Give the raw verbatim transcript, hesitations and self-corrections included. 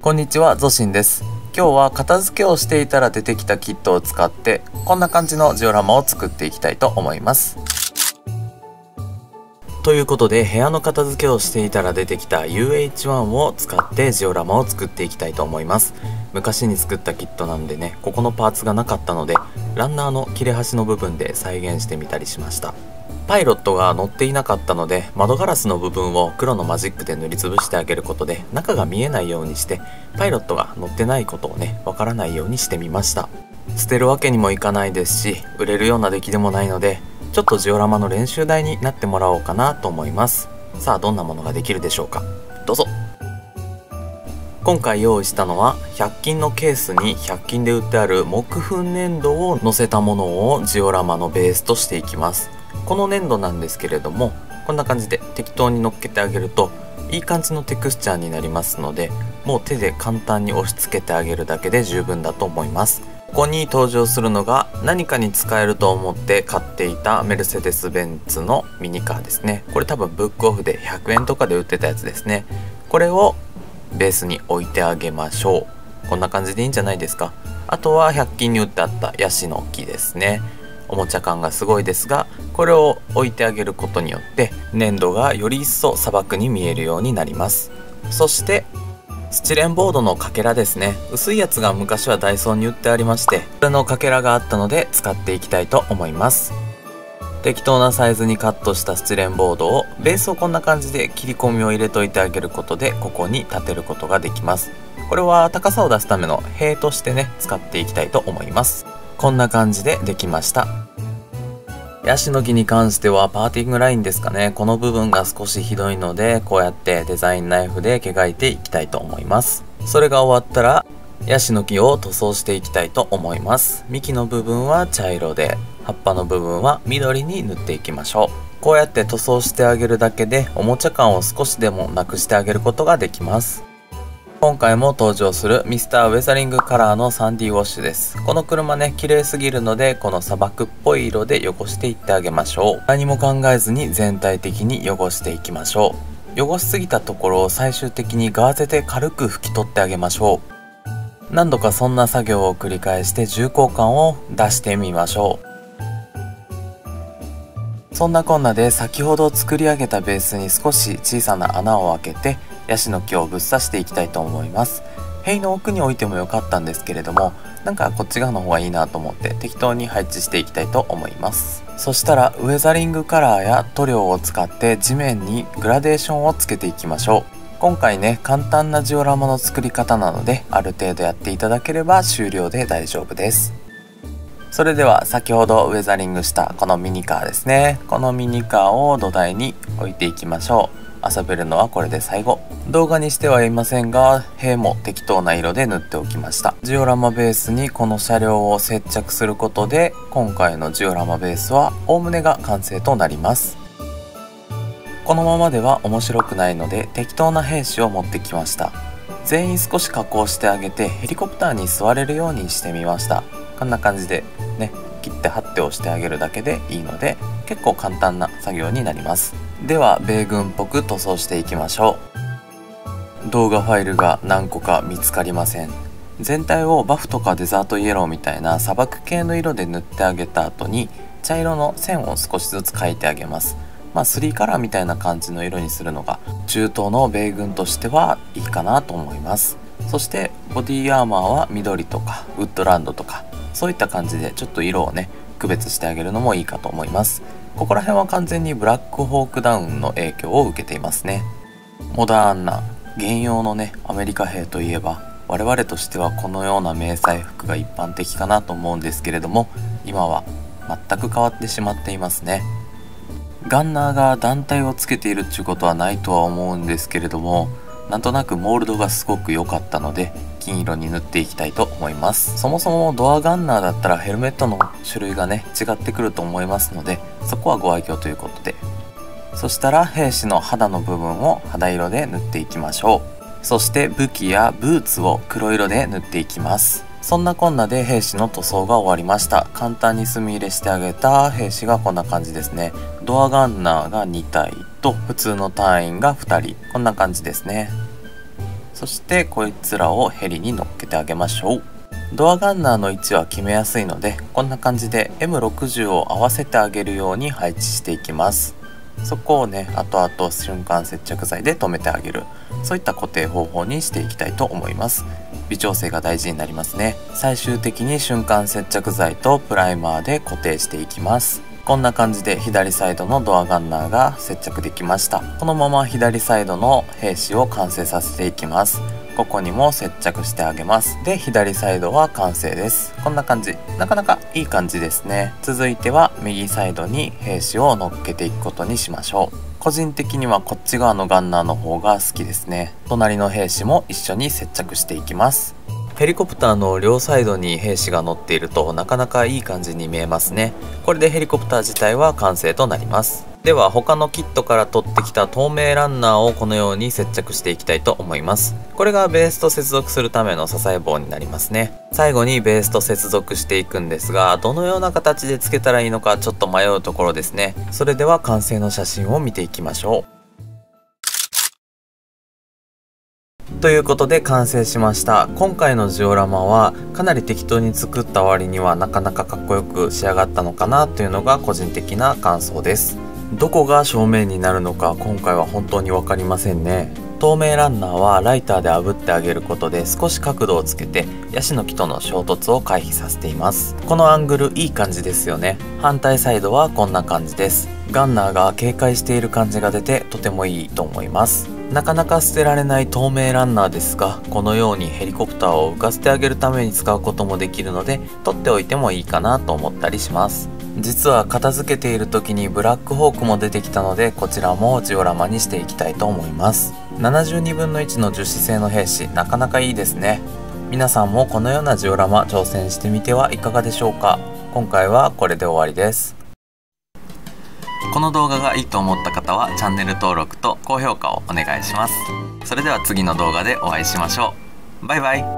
こんにちは、ゾシンです。今日は片付けをしていたら出てきたキットを使ってこんな感じのジオラマを作っていきたいと思います。ということで、部屋の片付けをしていたら出てきた ユーエイチワン を使ってジオラマを作っていきたいと思います。昔に作ったキットなんでね、ここのパーツがなかったのでランナーの切れ端の部分で再現してみたりしました。パイロットが乗っていなかったので、窓ガラスの部分を黒のマジックで塗りつぶしてあげることで中が見えないようにして、パイロットが乗ってないことをね、わからないようにしてみました。捨てるわけにもいかないですし、売れるような出来でもないので、ちょっとジオラマの練習台になってもらおうかなと思います。さあ、どんなものができるでしょうか。どうぞ。今回用意したのはひゃく均のケースにひゃく均で売ってある木粉粘土を乗せたものをジオラマのベースとしていきます。この粘土なんですけれども、こんな感じで適当に乗っけてあげるといい感じのテクスチャーになりますので、もう手で簡単に押し付けてあげるだけで十分だと思います。ここに登場するのが何かに使えると思って買っていたメルセデス・ベンツのミニカーですね。これ多分ブックオフでひゃくえんとかで売ってたやつですね。これをベースに置いてあげましょう。こんな感じでいいんじゃないですか。あとはひゃく均に売ってあったヤシの木ですね。おもちゃ感がすごいですが、これを置いてあげることによって粘土がより一層砂漠に見えるようになります。そしてスチレンボードのかけらですね。薄いやつが昔はダイソーに売ってありまして、これのかけらがあったので使っていきたいと思います。適当なサイズにカットしたスチレンボードを、ベースをこんな感じで切り込みを入れといてあげることでここに立てることができます。これは高さを出すための塀としてね、使っていきたいと思います。こんな感じでできました。ヤシの木に関してはパーティングラインですかね、この部分が少しひどいので、こうやってデザインナイフで毛描いていきたいと思います。それが終わったらヤシの木を塗装していきたいと思います。幹の部分は茶色で、葉っぱの部分は緑に塗っていきましょう。こうやって塗装してあげるだけでおもちゃ感を少しでもなくしてあげることができます。今回も登場するミスターウェザリングカラーのサンディウォッシュです。この車ね、綺麗すぎるので、この砂漠っぽい色で汚していってあげましょう。何も考えずに全体的に汚していきましょう。汚しすぎたところを最終的にガーゼで軽く拭き取ってあげましょう。何度かそんな作業を繰り返して重厚感を出してみましょう。そんなこんなで先ほど作り上げたベースに少し小さな穴を開けてヤシの木をぶっ刺していきたいと思います。塀の奥に置いてもよかったんですけれども、なんかこっち側の方がいいなと思って適当に配置していきたいと思います。そしたらウェザリングカラーや塗料を使って地面にグラデーションをつけていきましょう。今回ね、簡単なジオラマの作り方なので、ある程度やっていただければ終了で大丈夫です。それでは先ほどウェザリングしたこのミニカーですね。このミニカーを土台に置いていきましょう。遊べるのはこれで最後。動画にしてはいませんが、塀も適当な色で塗っておきました。ジオラマベースにこの車両を接着することで、今回のジオラマベースはおおむねが完成となります。このままでは面白くないので、適当な兵士を持ってきました。全員少し加工してあげてヘリコプターに座れるようにしてみました。こんな感じでね、切って貼って押してあげるだけでいいので、結構簡単な作業になります。では米軍っぽく塗装していきましょう。動画ファイルが何個か見つかりません。全体をバフとかデザートイエローみたいな砂漠系の色で塗ってあげた後に、茶色の線を少しずつ描いてあげます。まあスリーカラーみたいな感じの色にするのが中東の米軍としてはいいかなと思います。そしてボディアーマーは緑とかウッドランドとか、そういった感じでちょっと色をね、区別してあげるのもいいかと思います。ここら辺は完全にブラックホークダウンの影響を受けていますね。モダンな現用のね、アメリカ兵といえば我々としてはこのような迷彩服が一般的かなと思うんですけれども、今は全く変わってしまっていますね。ガンナーが団体をつけているっていうことはないとは思うんですけれども、なんとなくモールドがすごく良かったので金色に塗っていきたいと思います。そもそもドアガンナーだったらヘルメットの種類がね、違ってくると思いますので、そこはご愛嬌ということで。そしたら兵士の肌の部分を肌色で塗っていきましょう。そして武器やブーツを黒色で塗っていきます。そんなこんなで兵士の塗装が終わりました。簡単に墨入れしてあげた兵士がこんな感じですね。ドアガンナーがに体と普通の隊員がふたり、こんな感じですね。 そしてこいつらをヘリに乗っけてあげましょう。ドアガンナーの位置は決めやすいので、こんな感じで エムろくじゅう を合わせてあげるように配置していきます。そこをね、後々瞬間接着剤で留めてあげる、そういった固定方法にしていきたいと思います。微調整が大事になりますね。最終的に瞬間接着剤とプライマーで固定していきます。こんな感じで左サイドのドアガンナーが接着できました。このまま左サイドの兵士を完成させていきます。ここにも接着してあげます。で、左サイドは完成です。こんな感じ。なかなかいい感じですね。続いては右サイドに兵士を乗っけていくことにしましょう。個人的にはこっち側のガンナーの方が好きですね。隣の兵士も一緒に接着していきます。ヘリコプターの両サイドに兵士が乗っているとなかなかいい感じに見えますね。これでヘリコプター自体は完成となります。では他のキットから取ってきた透明ランナーをこのように接着していきたいと思います。これがベースと接続するための支え棒になりますね。最後にベースと接続していくんですが、どのような形で付けたらいいのかちょっと迷うところですね。それでは完成の写真を見ていきましょう。ということで完成しました。今回のジオラマはかなり適当に作った割にはなかなかかっこよく仕上がったのかなというのが個人的な感想です。どこが正面になるのか今回は本当に分かりませんね。透明ランナーはライターで炙ってあげることで少し角度をつけてヤシの木との衝突を回避させています。このアングルいい感じですよね。反対サイドはこんな感じです。ガンナーが警戒している感じが出てとてもいいと思います。なかなか捨てられない透明ランナーですが、このようにヘリコプターを浮かせてあげるために使うこともできるので取っておいてもいいかなと思ったりします。実は片付けている時にブラックホークも出てきたので、こちらもジオラマにしていきたいと思います。ななじゅうにぶんのいちの樹脂製の兵士、なかなかいいですね。皆さんもこのようなジオラマ挑戦してみてはいかがでしょうか。今回はこれで終わりです。この動画がいいと思った方はチャンネル登録と高評価をお願いします。それでは次の動画でお会いしましょう。バイバイ。